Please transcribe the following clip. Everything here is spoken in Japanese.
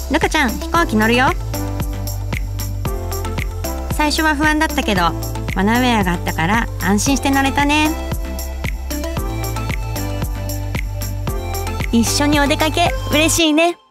ルカちゃん、飛行機乗るよ。最初は不安だったけどマナウェアがあったから安心して乗れたね。一緒にお出かけ嬉しいね。